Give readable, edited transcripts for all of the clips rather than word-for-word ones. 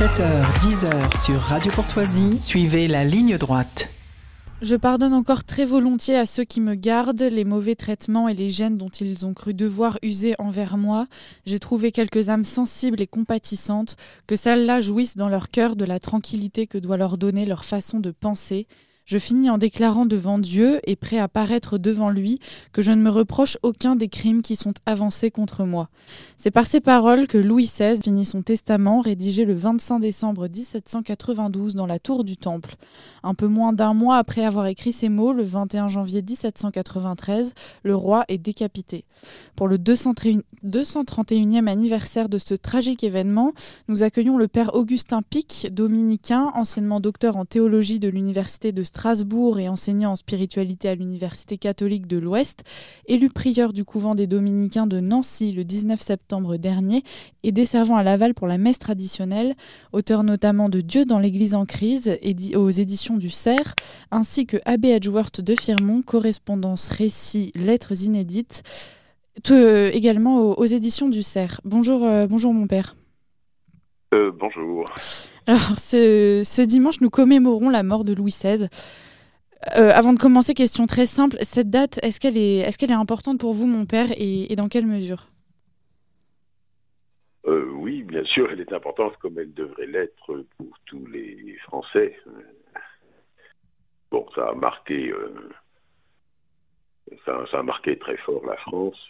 7h, 10h sur Radio Courtoisie, suivez la ligne droite. Je pardonne encore très volontiers à ceux qui me gardent les mauvais traitements et les gênes dont ils ont cru devoir user envers moi. J'ai trouvé quelques âmes sensibles et compatissantes, que celles-là jouissent dans leur cœur de la tranquillité que doit leur donner leur façon de penser. Je finis en déclarant devant Dieu et prêt à paraître devant lui que je ne me reproche aucun des crimes qui sont avancés contre moi. C'est par ces paroles que Louis XVI finit son testament rédigé le 25 décembre 1792 dans la tour du Temple. Un peu moins d'un mois après avoir écrit ces mots, le 21 janvier 1793, le roi est décapité. Pour le 231e anniversaire de ce tragique événement, nous accueillons le père Augustin Pic, dominicain, anciennement docteur en théologie de l'université de Strasbourg et enseignant en spiritualité à l'Université catholique de l'Ouest, élu prieur du couvent des Dominicains de Nancy le 19 septembre dernier et desservant à Laval pour la messe traditionnelle, auteur notamment de Dieu dans l'Église en crise aux éditions du Cerf, ainsi que Abbé Edgeworth de Firmont, correspondance, récits, lettres inédites, également aux éditions du Cerf. Bonjour mon père. Bonjour. Alors, ce dimanche, nous commémorons la mort de Louis XVI. Avant de commencer, question très simple. Cette date, est-ce qu'elle est importante pour vous, mon père, et dans quelle mesure ? Oui, bien sûr, elle est importante comme elle devrait l'être pour tous les Français. Bon, ça a marqué très fort la France.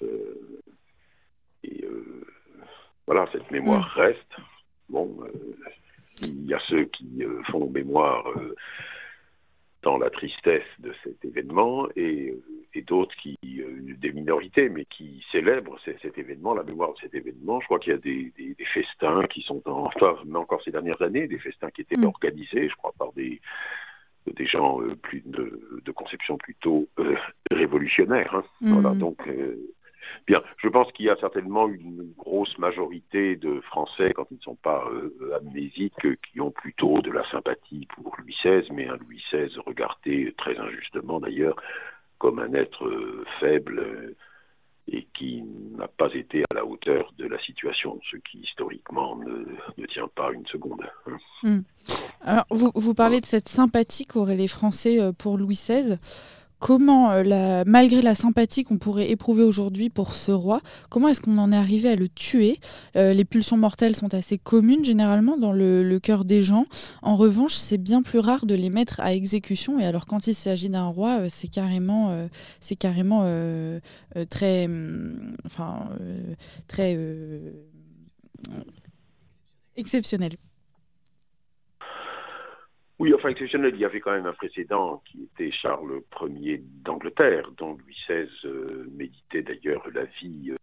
Voilà, cette mémoire reste. Bon, il y a ceux qui font mémoire dans la tristesse de cet événement et d'autres des minorités, mais qui célèbrent cet événement, la mémoire de cet événement. Je crois qu'il y a des festins qui sont, mais encore ces dernières années, des festins qui étaient organisés, je crois, par des gens plus de conception plutôt révolutionnaire. Hein. Voilà, donc... Bien, je pense qu'il y a certainement une grosse majorité de Français, quand ils ne sont pas amnésiques, qui ont plutôt de la sympathie pour Louis XVI, mais un Louis XVI regardé très injustement d'ailleurs comme un être faible et qui n'a pas été à la hauteur de la situation, ce qui historiquement ne tient pas une seconde. Alors, vous parlez de cette sympathie qu'auraient les Français pour Louis XVI. Comment, malgré la sympathie qu'on pourrait éprouver aujourd'hui pour ce roi, comment est-ce qu'on en est arrivé à le tuer ? Les pulsions mortelles sont assez communes généralement dans le cœur des gens. En revanche, c'est bien plus rare de les mettre à exécution. Et alors, quand il s'agit d'un roi, c'est carrément très exceptionnel. Oui, enfin exceptionnel, il y avait quand même un précédent qui était Charles Ier d'Angleterre, dont Louis XVI méditait d'ailleurs la vie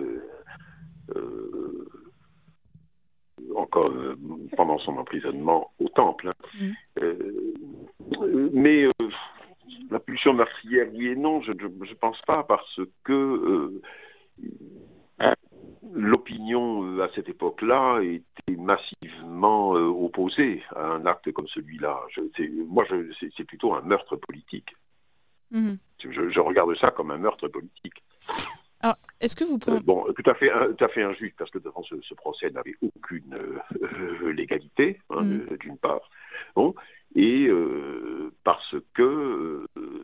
encore pendant son emprisonnement au Temple. Mais la pulsion meurtrière, oui et non, je ne pense pas, parce que l'opinion à cette époque-là était massivement opposée à un acte comme celui-là. C'est plutôt un meurtre politique. Je regarde ça comme un meurtre politique. Alors, est-ce que vous pensez... tout à fait injuste, parce que devant ce procès n'avait aucune légalité, d'une part. Bon, et parce que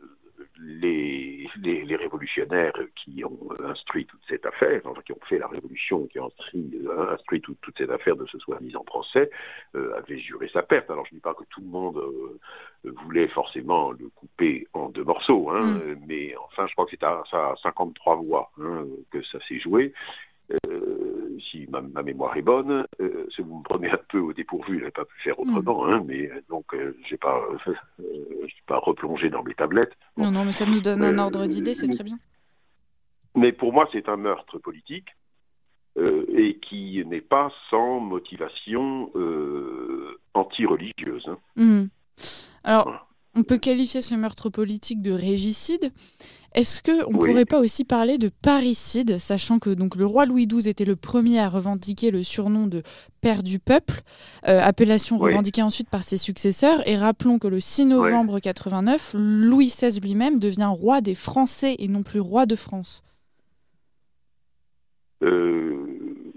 les révolutionnaires qui ont instruit toute cette affaire, enfin, qui ont fait la révolution, qui ont instruit toute cette affaire de ce soi-disant procès, avaient juré sa perte. Alors je ne dis pas que tout le monde voulait forcément le couper en 2 morceaux, mais enfin je crois que c'est à 53 voix que ça s'est joué. Si ma mémoire est bonne, si vous me prenez un peu au dépourvu, je n'ai pas pu faire autrement, mais donc je n'ai pas replongé dans mes tablettes. Non, mais ça nous donne un ordre d'idée, c'est très bien. Mais pour moi, c'est un meurtre politique et qui n'est pas sans motivation anti-religieuse. Alors, on peut qualifier ce meurtre politique de régicide. Est-ce qu'on ne pourrait pas aussi parler de parricide, sachant que donc, le roi Louis XII était le premier à revendiquer le surnom de père du peuple, appellation revendiquée ensuite par ses successeurs. Et rappelons que le 6 novembre 89, Louis XVI lui-même devient roi des Français et non plus roi de France.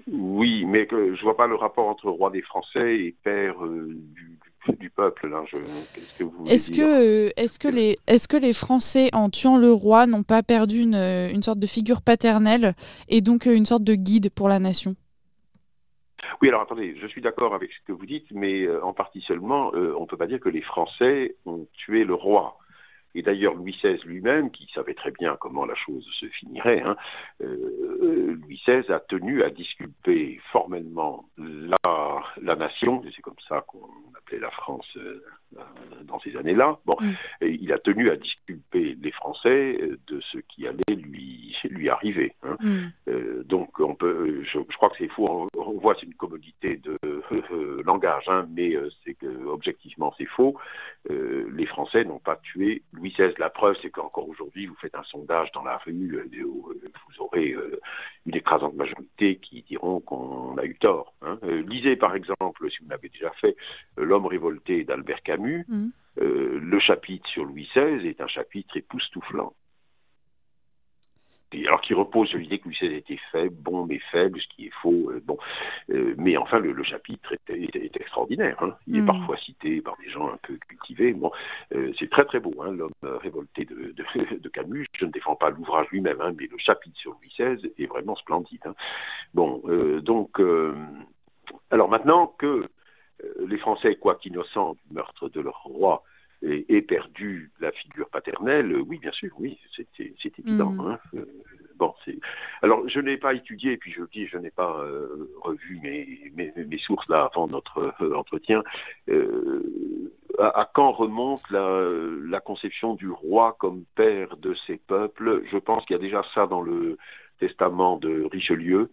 Oui, mais je vois pas le rapport entre roi des Français et père du peuple. Là, qu'est-ce que vous voulez dire? Est-ce que les Français, en tuant le roi, n'ont pas perdu une sorte de figure paternelle et donc une sorte de guide pour la nation? Oui, alors attendez, je suis d'accord avec ce que vous dites, mais en partie seulement, on ne peut pas dire que les Français ont tué le roi. Et d'ailleurs, Louis XVI lui-même, qui savait très bien comment la chose se finirait, hein, Louis XVI a tenu à disculper formellement la nation, et c'est comme ça qu'on appelait la France dans ces années-là. Bon, et il a tenu à disculper les Français de ce qui allait lui arriver. Hein. Donc, je crois que c'est faux. On voit c'est une commodité de langage, hein, mais c'est que objectivement c'est faux. Les Français n'ont pas tué Louis XVI. La preuve, c'est qu'encore aujourd'hui, vous faites un sondage dans la rue, vous aurez une écrasante majorité qui diront qu'on a eu tort. Hein. Lisez par exemple, si vous l'avez déjà fait, L'homme révolté d'Albert Camus. Le chapitre sur Louis XVI est un chapitre époustouflant. Alors qui repose sur l'idée que Louis XVI était faible, bon mais faible, ce qui est faux. Mais enfin, le chapitre est extraordinaire. Hein. Il est parfois cité par des gens un peu cultivés. Bon, c'est très très beau, hein, L'homme révolté de Camus. Je ne défends pas l'ouvrage lui-même, hein, mais le chapitre sur Louis XVI est vraiment splendide. Hein. Bon, alors maintenant que les Français, quoique innocents du meurtre de leur roi, aient perdu la figure paternelle, oui, bien sûr, oui, c'est évident. Hein. Alors, je n'ai pas étudié, et puis je le dis, je n'ai pas revu mes sources là avant notre entretien. À quand remonte la conception du roi comme père de ses peuples? Je pense qu'il y a déjà ça dans le testament de Richelieu.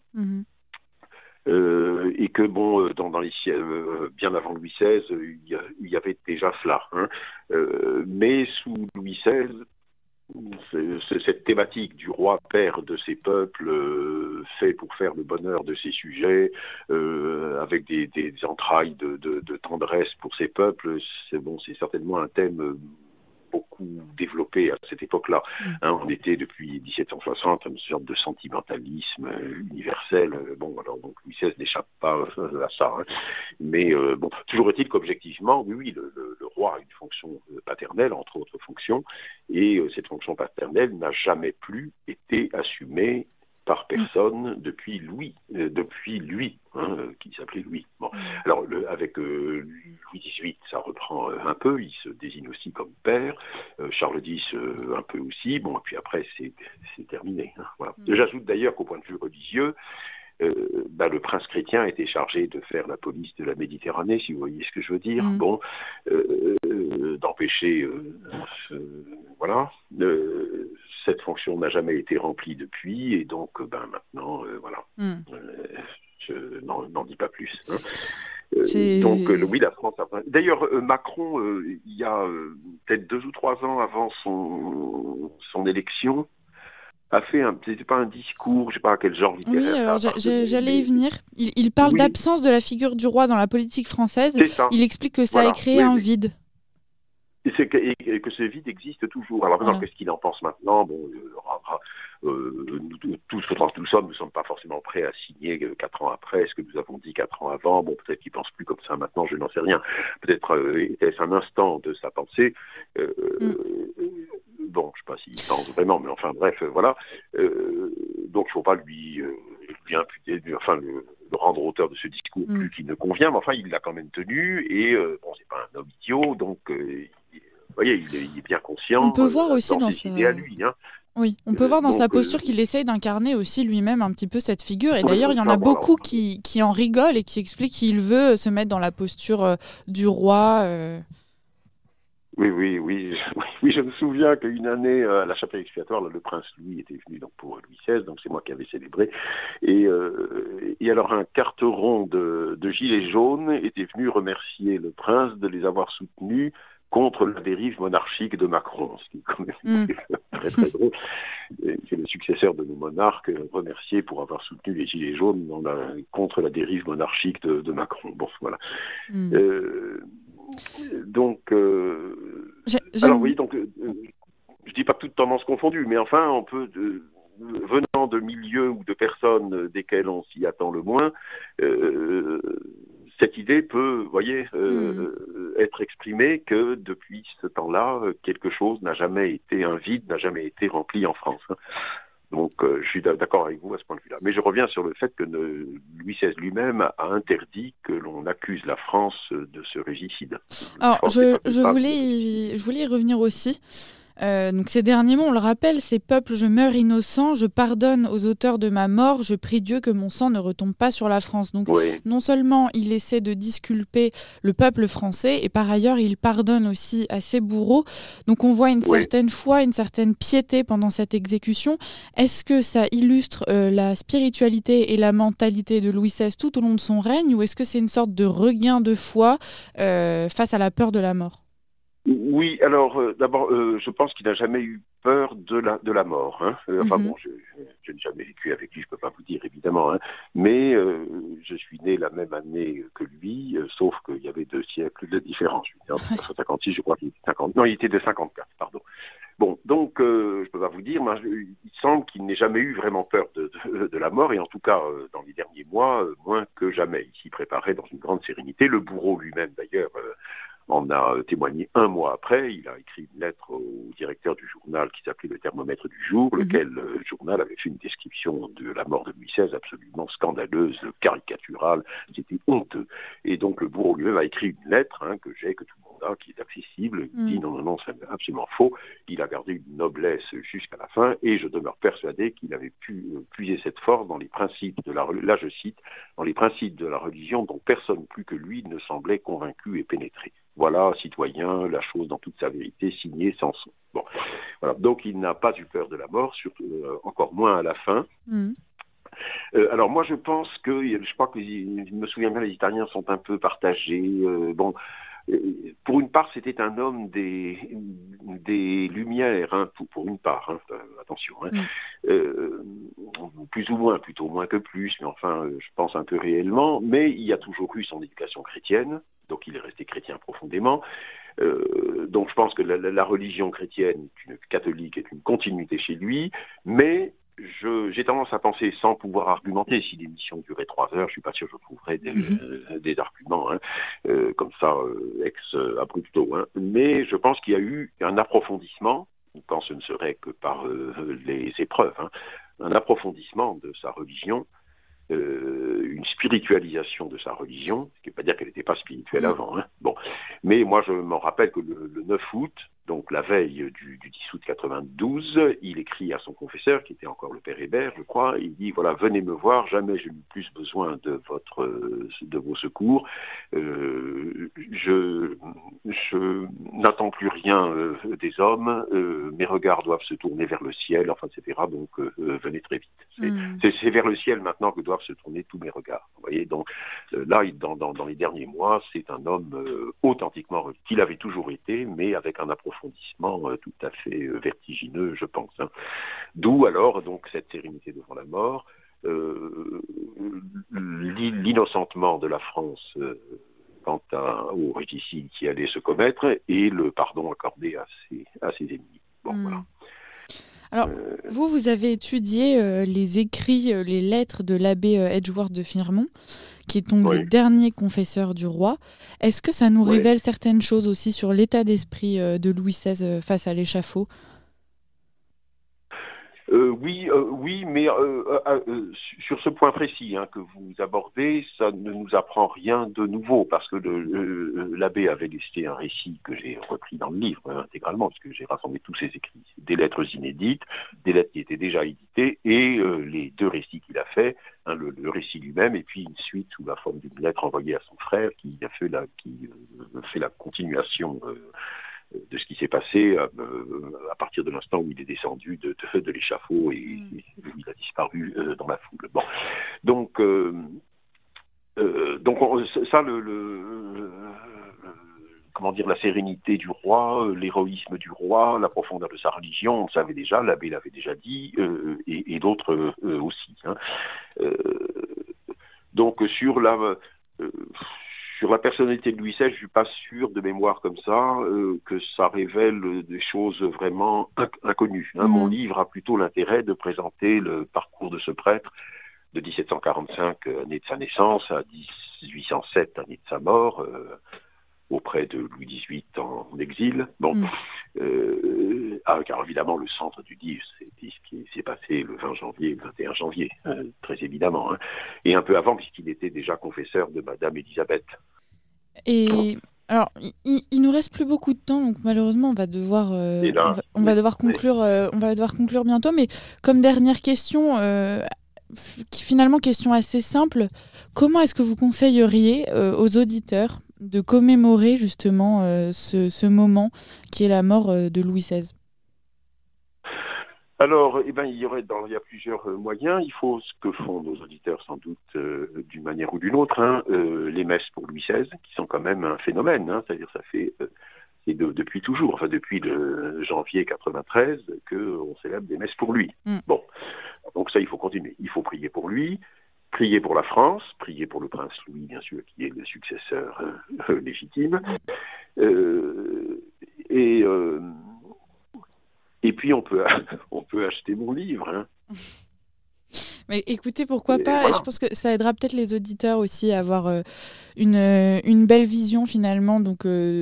Et que bon, dans les bien avant Louis XVI, il y avait déjà cela. Hein. Mais sous Louis XVI, cette thématique du roi père de ses peuples, fait pour faire le bonheur de ses sujets, avec des entrailles de tendresse pour ses peuples, c'est certainement un thème beaucoup développé à cette époque-là. Hein, on était depuis 1760 une sorte de sentimentalisme universel. Bon, alors donc Louis XVI n'échappe pas à ça. Hein. Mais bon, toujours est-il qu'objectivement, oui, le roi a une fonction paternelle, entre autres fonctions, et cette fonction paternelle n'a jamais plus été assumée par personne depuis lui, hein, qui s'appelait Louis. Bon. Alors, avec Louis XVIII, ça reprend un peu, il se désigne aussi comme père, Charles X un peu aussi, bon, et puis après, c'est terminé. Hein, voilà. J'ajoute d'ailleurs qu'au point de vue religieux, le prince chrétien était chargé de faire la police de la Méditerranée, si vous voyez ce que je veux dire. Bon, d'empêcher, voilà. Cette fonction n'a jamais été remplie depuis, et donc, maintenant, voilà. Je n'en dis pas plus. Hein. Donc, oui, la France a... D'ailleurs, Macron, il y a peut-être 2 ou 3 ans avant son élection, a fait c'était pas un discours, je sais pas à quel genre littéraire. Oui, alors j'allais y venir. Il parle d'absence de la figure du roi dans la politique française. C'est ça. Il explique que ça a créé un vide. Et que ce vide existe toujours. Alors maintenant, qu'est-ce qu'il en pense maintenant? Bon, tous nous sommes pas forcément prêts à signer 4 ans après ce que nous avons dit 4 ans avant. Bon, peut-être qu'il pense plus comme ça maintenant, je n'en sais rien. Peut-être était-ce un instant de sa pensée. Bon, je ne sais pas s'il pense vraiment, mais enfin bref, voilà. Donc il ne faut pas lui imputer, le rendre auteur de ce discours plus qu'il ne convient, mais enfin il l'a quand même tenu, et bon, c'est pas un homme idiot, donc vous voyez, il est bien conscient. On peut voir aussi dans ses idées à lui. Hein. Oui, on peut voir dans sa posture qu'il essaye d'incarner aussi lui-même un petit peu cette figure. Et d'ailleurs, il y en a beaucoup qui en rigolent et qui expliquent qu'il veut se mettre dans la posture du roi. Oui, je me souviens qu'une année, à la chapelle expiatoire, le prince Louis était venu donc pour Louis XVI, donc c'est moi qui avais célébré. Et alors un carteron de gilets jaunes était venu remercier le prince de les avoir soutenus contre la dérive monarchique de Macron, ce qui est quand même très très drôle. C'est le successeur de nos monarques remercié pour avoir soutenu les gilets jaunes contre la dérive monarchique de Macron. Bon, voilà. Donc, alors oui, donc je dis pas toutes tendances confondues, mais enfin on peut venant de milieux ou de personnes desquelles on s'y attend le moins, cette idée peut, être exprimée que depuis ce temps-là, quelque chose un vide n'a jamais été rempli en France. Donc, je suis d'accord avec vous à ce point de vue-là. Mais je reviens sur le fait que Louis XVI lui-même a interdit que l'on accuse la France de ce régicide. Alors, je voulais y revenir aussi. Donc ces derniers mots, on le rappelle, ces peuples, je meurs innocent, je pardonne aux auteurs de ma mort, je prie Dieu que mon sang ne retombe pas sur la France. Donc non seulement il essaie de disculper le peuple français, et par ailleurs il pardonne aussi à ses bourreaux. Donc on voit une certaine foi, une certaine piété pendant cette exécution. Est-ce que ça illustre la spiritualité et la mentalité de Louis XVI tout au long de son règne, ou est-ce que c'est une sorte de regain de foi face à la peur de la mort ? Oui, alors d'abord, je pense qu'il n'a jamais eu peur de la mort. Enfin bon, je n'ai jamais vécu avec lui, je peux pas vous dire évidemment, mais je suis né la même année que lui, sauf qu'il y avait 2 siècles de différence. Je suis né en 1956, je crois qu'il était 50. Non, il était de 54, pardon. Bon, donc je peux pas vous dire, mais il semble qu'il n'ait jamais eu vraiment peur de la mort, et en tout cas dans les derniers mois, moins que jamais. Il s'y préparait dans une grande sérénité. Le bourreau lui-même, d'ailleurs, en a témoigné 1 mois après. Il a écrit une lettre au directeur du journal qui s'appelait Le Thermomètre du jour, lequel journal avait fait une description de la mort de Louis XVI absolument scandaleuse, caricaturale, c'était honteux. Et donc le bourreau lui-même a écrit une lettre que tout le monde a, qui est accessible. Il dit non, c'est absolument faux. Il a gardé une noblesse jusqu'à la fin, et je demeure persuadé qu'il avait pu puiser cette force dans les principes de là je cite, dans les principes de la religion dont personne plus que lui ne semblait convaincu et pénétré. Voilà, citoyen, la chose dans toute sa vérité, signée Samson. Bon, voilà. Donc il n'a pas eu peur de la mort, surtout encore moins à la fin. Alors moi je pense je crois que, je me souviens bien, les historiens sont un peu partagés. Pour une part, c'était un homme des Lumières, pour une part, attention, plus ou moins, plutôt moins que plus, mais enfin, je pense un peu réellement, mais il y a toujours eu son éducation chrétienne, donc il est resté chrétien profondément. Donc je pense que la religion chrétienne catholique est une continuité chez lui, mais j'ai tendance à penser, sans pouvoir argumenter, si l'émission durait 3 heures, je suis pas sûr que je trouverais des arguments comme ça ex abrupto, mais je pense qu'il y a eu un approfondissement, quand ce ne serait que par les épreuves, un approfondissement de sa religion, une spiritualisation de sa religion, ce qui ne veut pas dire qu'elle n'était pas spirituelle avant. Bon, mais moi je m'en rappelle que le 9 août, donc la veille du 10 août 92, il écrit à son confesseur, qui était encore le père Hébert, je crois, il dit, voilà, venez me voir, jamais je n'ai plus besoin de vos secours, je n'attends plus rien des hommes, mes regards doivent se tourner vers le ciel, enfin, etc., donc venez très vite. C'est vers le ciel maintenant que doivent se tourner tous mes regards. Vous voyez, donc là, dans les derniers mois, c'est un homme authentiquement qu'il avait toujours été, mais avec un approfondissement tout à fait vertigineux, je pense. D'où alors donc cette sérénité devant la mort, l'innocentement de la France quant au régicide qui allait se commettre, et le pardon accordé à ses ennemis. Bon, voilà. Alors, vous avez étudié les écrits, les lettres de l'abbé Edgeworth de Firmont, qui est donc le dernier confesseur du roi. Est-ce que ça nous révèle certaines choses aussi sur l'état d'esprit de Louis XVI face à l'échafaud ? Oui, mais sur ce point précis que vous abordez, ça ne nous apprend rien de nouveau, parce que l'abbé avait laissé un récit que j'ai repris dans le livre intégralement, parce que j'ai rassemblé tous ses écrits, des lettres inédites, des lettres qui étaient déjà éditées, et les 2 récits qu'il a fait, le récit lui-même, et puis une suite sous la forme d'une lettre envoyée à son frère, qui fait la continuation de ce qui s'est passé à partir de l'instant où il est descendu de l'échafaud et où il a disparu dans la foule. Bon, donc ça, comment dire, la sérénité du roi, l'héroïsme du roi, la profondeur de sa religion, on le savait déjà, l'abbé l'avait déjà dit, et d'autres aussi. Donc sur la personnalité de Louis XVI, je suis pas sûr de mémoire comme ça que ça révèle des choses vraiment inconnues. Mon livre a plutôt l'intérêt de présenter le parcours de ce prêtre de 1745, année de sa naissance, à 1807, année de sa mort, auprès de Louis XVIII en exil. Car évidemment, le centre du livre, c'est ce qui s'est passé le 20 janvier, le 21 janvier, très évidemment. Et un peu avant, puisqu'il était déjà confesseur de Madame Élisabeth. Et alors, il nous reste plus beaucoup de temps, donc malheureusement, on va devoir conclure bientôt. Mais comme dernière question, finalement, question assez simple, comment est-ce que vous conseilleriez aux auditeurs de commémorer justement ce moment qui est la mort de Louis XVI? Alors, il y a plusieurs moyens. Il faut ce que font nos auditeurs sans doute d'une manière ou d'une autre, les messes pour Louis XVI, qui sont quand même un phénomène. C'est-à-dire, ça fait depuis toujours, enfin depuis le janvier 93, qu'on célèbre des messes pour lui. Bon, donc ça, il faut continuer. Il faut prier pour lui, prier pour la France, prier pour le prince Louis, bien sûr, qui est le successeur légitime. Et puis on peut acheter mon livre. Mais écoutez, pourquoi pas, voilà. Je pense que ça aidera peut-être les auditeurs aussi à avoir une belle vision finalement de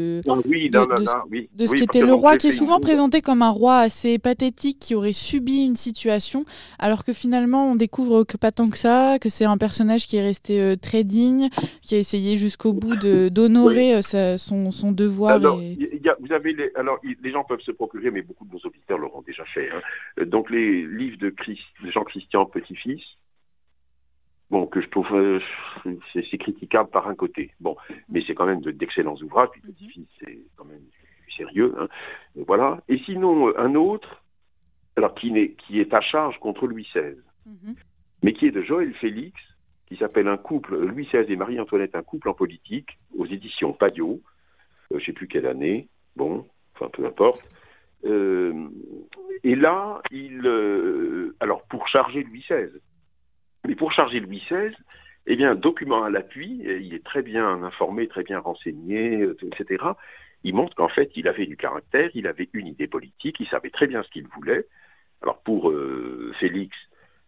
ce qu'était le roi, qui est souvent présenté comme un roi assez pathétique qui aurait subi une situation, alors que finalement on découvre que pas tant que ça, que c'est un personnage qui est resté très digne, qui a essayé jusqu'au bout d'honorer son devoir. Alors, les gens peuvent se procurer, mais beaucoup de nos auditeurs l'auront déjà fait. Donc les livres de Jean-Christian Petit-Fils, que je trouve c'est critiquable par un côté. Mais c'est quand même d'excellents ouvrages. Puis Petit-Fils, c'est quand même sérieux. Voilà. Et sinon, un autre, alors qui est à charge contre Louis XVI, mais qui est de Joël Félix, qui s'appelle Un couple, Louis XVI et Marie-Antoinette, un couple en politique, aux éditions Payot. Je ne sais plus quelle année. Peu importe. Et là, alors pour charger Louis XVI, document à l'appui, il est très bien informé, très bien renseigné, etc. Il montre qu'en fait, il avait du caractère, il avait une idée politique, il savait très bien ce qu'il voulait. Alors pour Félix,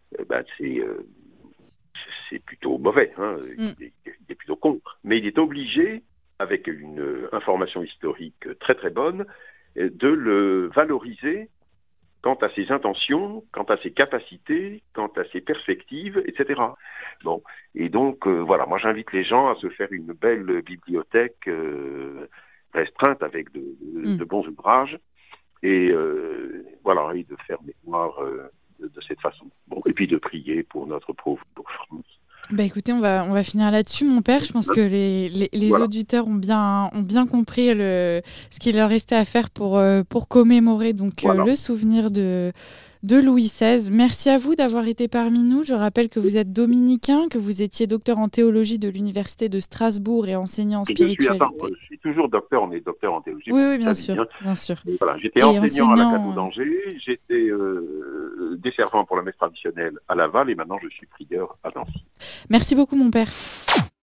c'est plutôt mauvais, il est plutôt contre, mais il est obligé, avec une information historique très très bonne, de le valoriser quant à ses intentions, quant à ses capacités, quant à ses perspectives, etc. Et donc, moi j'invite les gens à se faire une belle bibliothèque restreinte avec de bons ouvrages, et de faire mémoire de cette façon. Et puis de prier pour notre pauvre France. Écoutez, on va finir là-dessus, mon père. Je pense que les auditeurs ont bien compris ce qu'il leur restait à faire pour commémorer le souvenir de Louis XVI. Merci à vous d'avoir été parmi nous. Je rappelle que vous êtes dominicain, que vous étiez docteur en théologie de l'Université de Strasbourg et enseignant en spiritualité. Je suis toujours docteur en théologie. Oui, bien sûr. Voilà, j'étais enseignant à la Cateau d'Angers, j'étais desservant pour la messe traditionnelle à Laval et maintenant je suis prieur à Nancy. Merci beaucoup, mon père.